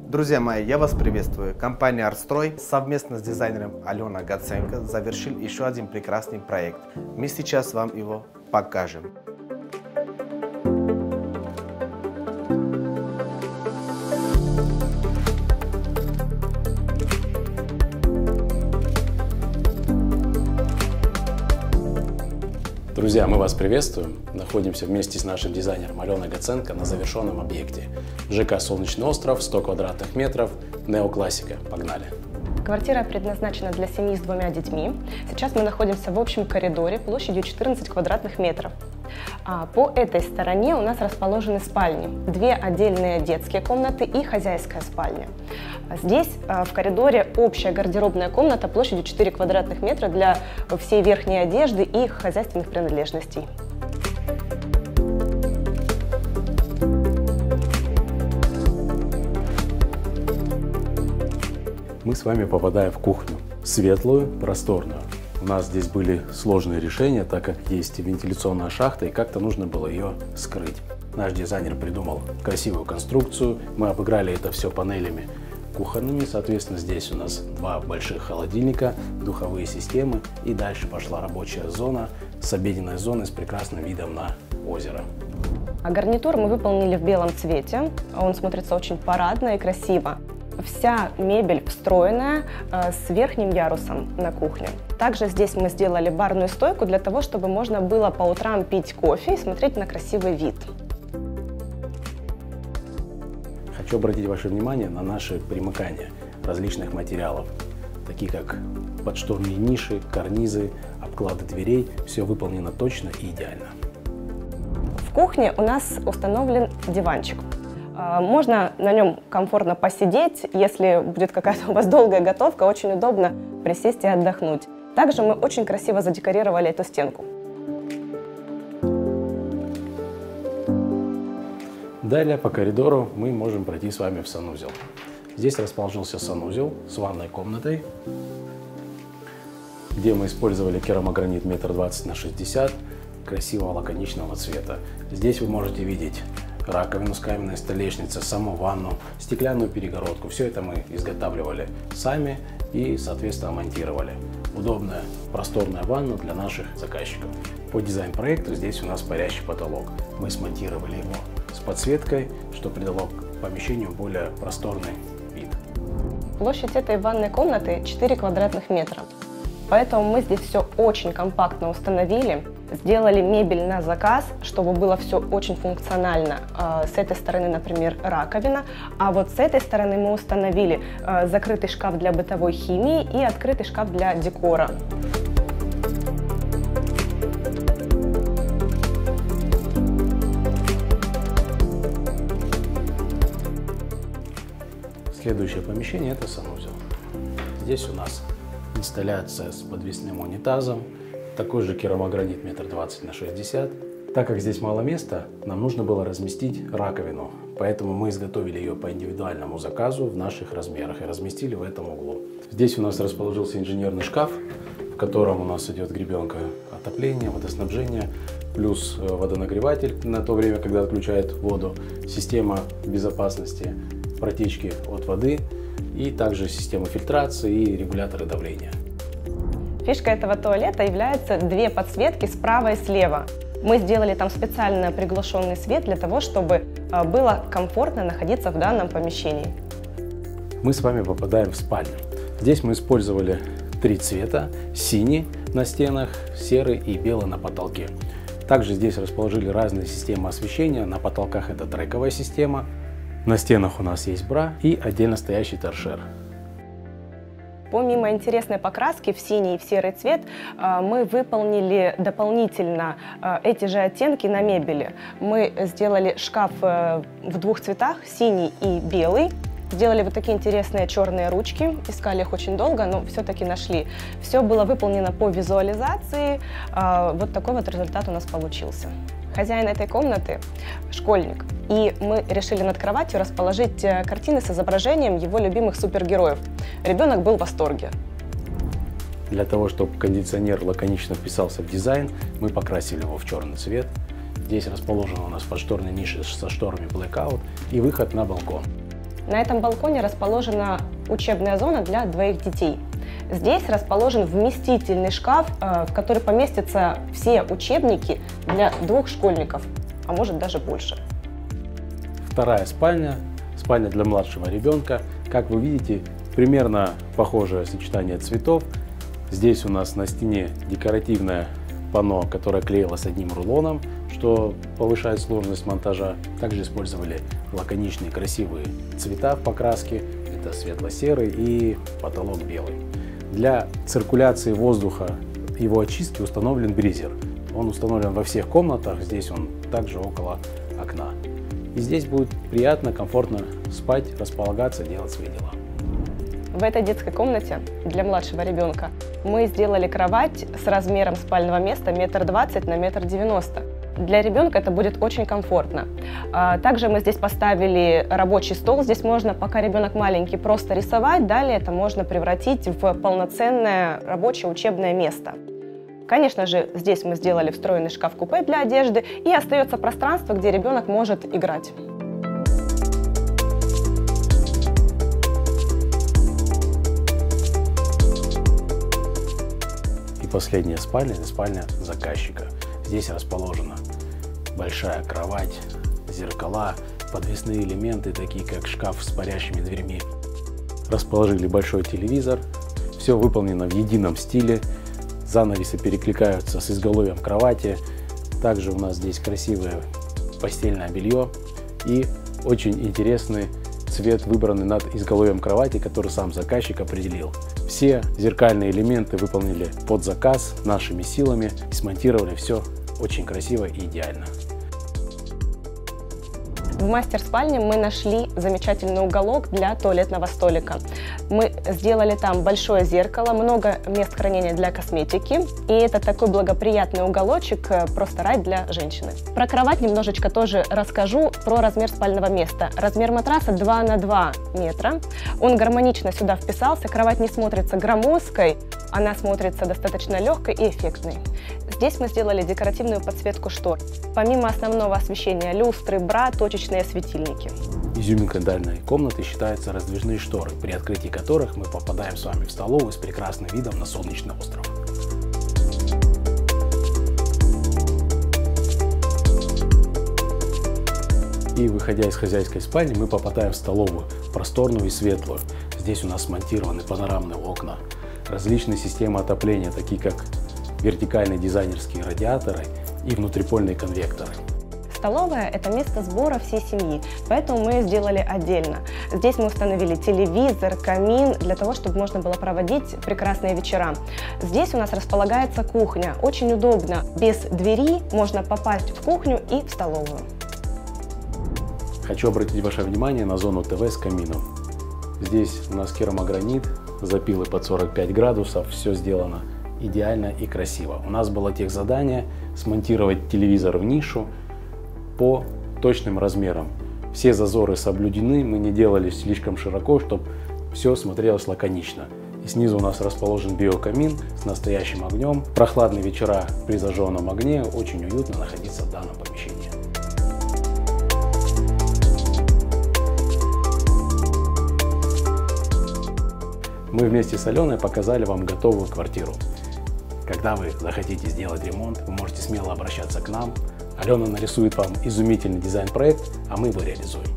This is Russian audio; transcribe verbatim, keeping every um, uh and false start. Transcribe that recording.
Друзья мои, я вас приветствую. Компания «Артстрой» совместно с дизайнером Аленой Гаценко завершил еще один прекрасный проект. Мы сейчас вам его покажем. Друзья, мы вас приветствуем. Находимся вместе с нашим дизайнером Аленой Гаценко на завершенном объекте. ЖК «Солнечный остров», сто квадратных метров, неоклассика. Погнали! Квартира предназначена для семьи с двумя детьми. Сейчас мы находимся в общем коридоре площадью четырнадцать квадратных метров. По этой стороне у нас расположены спальни. Две отдельные детские комнаты и хозяйская спальня. Здесь в коридоре общая гардеробная комната площадью четыре квадратных метра для всей верхней одежды и хозяйственных принадлежностей. Мы с вами попадаем в кухню. Светлую, просторную. У нас здесь были сложные решения, так как есть вентиляционная шахта, и как-то нужно было ее скрыть. Наш дизайнер придумал красивую конструкцию. Мы обыграли это все панелями кухонными. Соответственно, здесь у нас два больших холодильника, духовые системы. И дальше пошла рабочая зона с обеденной зоной с прекрасным видом на озеро. А гарнитур мы выполнили в белом цвете. Он смотрится очень парадно и красиво. Вся мебель встроенная э, с верхним ярусом на кухне. Также здесь мы сделали барную стойку для того, чтобы можно было по утрам пить кофе и смотреть на красивый вид. Хочу обратить ваше внимание на наши примыкания различных материалов, такие как подшторные ниши, карнизы, обклады дверей. Все выполнено точно и идеально. В кухне у нас установлен диванчик. Можно на нем комфортно посидеть, если будет какая-то у вас долгая готовка, очень удобно присесть и отдохнуть. Также мы очень красиво задекорировали эту стенку. Далее по коридору мы можем пройти с вами в санузел. Здесь расположился санузел с ванной комнатой, где мы использовали керамогранит метр двадцать на шестьдесят красивого лаконичного цвета. Здесь вы можете видеть раковину с каменной столешницей, саму ванну, стеклянную перегородку. Все это мы изготавливали сами и, соответственно, монтировали. Удобная, просторная ванна для наших заказчиков. По дизайн-проекту здесь у нас парящий потолок. Мы смонтировали его с подсветкой, что придало помещению более просторный вид. Площадь этой ванной комнаты четыре квадратных метра. Поэтому мы здесь все очень компактно установили. Сделали мебель на заказ, чтобы было все очень функционально. С этой стороны, например, раковина, а вот с этой стороны мы установили закрытый шкаф для бытовой химии и открытый шкаф для декора. Следующее помещение – это санузел. Здесь у нас инсталляция с подвесным унитазом, такой же керамогранит метр двадцать на шестьдесят. Так как здесь мало места, нам нужно было разместить раковину, поэтому мы изготовили ее по индивидуальному заказу в наших размерах и разместили в этом углу. Здесь у нас расположился инженерный шкаф, в котором у нас идет гребенка отопления, водоснабжения, плюс водонагреватель на то время, когда отключают воду, система безопасности протечки от воды и также система фильтрации и регуляторы давления. Фишка этого туалета является две подсветки справа и слева. Мы сделали там специально приглушенный свет для того, чтобы было комфортно находиться в данном помещении. Мы с вами попадаем в спальню. Здесь мы использовали три цвета: синий на стенах, серый и белый на потолке. Также здесь расположили разные системы освещения. На потолках это трековая система, на стенах у нас есть бра и отдельно стоящий торшер. Помимо интересной покраски в синий и в серый цвет, мы выполнили дополнительно эти же оттенки на мебели. Мы сделали шкаф в двух цветах, синий и белый. Сделали вот такие интересные черные ручки. Искали их очень долго, но все-таки нашли. Все было выполнено по визуализации. Вот такой вот результат у нас получился. Хозяин этой комнаты – школьник. И мы решили над кроватью расположить картины с изображением его любимых супергероев. Ребенок был в восторге. Для того, чтобы кондиционер лаконично вписался в дизайн, мы покрасили его в черный цвет. Здесь расположена у нас подшторная ниша со шторами Blackout и выход на балкон. На этом балконе расположена учебная зона для двоих детей. Здесь расположен вместительный шкаф, в который поместятся все учебники для двух школьников, а может даже больше. Вторая спальня, спальня для младшего ребенка. Как вы видите, примерно похожее сочетание цветов. Здесь у нас на стене декоративное панно, которое клеилось одним рулоном, что повышает сложность монтажа. Также использовали лаконичные красивые цвета в покраске. Это светло-серый и потолок белый. Для циркуляции воздуха, его очистки установлен бризер. Он установлен во всех комнатах, здесь он также около окна. И здесь будет приятно, комфортно спать, располагаться, делать свои дела. В этой детской комнате для младшего ребенка мы сделали кровать с размером спального места метр двадцать на метр девяносто. Для ребенка это будет очень комфортно. Также мы здесь поставили рабочий стол. Здесь можно, пока ребенок маленький, просто рисовать. Далее это можно превратить в полноценное рабочее учебное место. Конечно же, здесь мы сделали встроенный шкаф-купе для одежды, и остается пространство, где ребенок может играть. И последняя спальня – это спальня заказчика. Здесь расположена большая кровать, зеркала, подвесные элементы, такие как шкаф с парящими дверьми. Расположили большой телевизор. Все выполнено в едином стиле. Занавесы перекликаются с изголовьем кровати. Также у нас здесь красивое постельное белье и очень интересный цвет, выбранный над изголовьем кровати, который сам заказчик определил. Все зеркальные элементы выполнили под заказ нашими силами и смонтировали все очень красиво и идеально. В мастер-спальне мы нашли замечательный уголок для туалетного столика. Мы сделали там большое зеркало, много мест хранения для косметики. И это такой благоприятный уголочек, просто рай для женщины. Про кровать немножечко тоже расскажу, про размер спального места. Размер матраса два на два метра. Он гармонично сюда вписался, кровать не смотрится громоздкой, она смотрится достаточно легкой и эффектной. Здесь мы сделали декоративную подсветку штор. Помимо основного освещения люстры, бра, точечные светильники. Изюминкой данной комнаты считаются раздвижные шторы, при открытии которых мы попадаем с вами в столовую с прекрасным видом на солнечный остров. И выходя из хозяйской спальни, мы попадаем в столовую, просторную и светлую. Здесь у нас смонтированы панорамные окна, различные системы отопления, такие как вертикальные дизайнерские радиаторы и внутрипольные конвекторы. Столовая – это место сбора всей семьи, поэтому мы сделали отдельно. Здесь мы установили телевизор, камин, для того, чтобы можно было проводить прекрасные вечера. Здесь у нас располагается кухня. Очень удобно. Без двери можно попасть в кухню и в столовую. Хочу обратить ваше внимание на зону ТВ с камином. Здесь у нас керамогранит, запилы под сорок пять градусов, все сделано идеально и красиво. У нас было техзадание смонтировать телевизор в нишу по точным размерам. Все зазоры соблюдены, мы не делали слишком широко, чтобы все смотрелось лаконично. И снизу у нас расположен биокамин с настоящим огнем. Прохладные вечера при зажженном огне, очень уютно находиться в данном помещении. Мы вместе с Аленой показали вам готовую квартиру. Когда вы захотите сделать ремонт, вы можете смело обращаться к нам. Алена нарисует вам изумительный дизайн-проект, а мы его реализуем.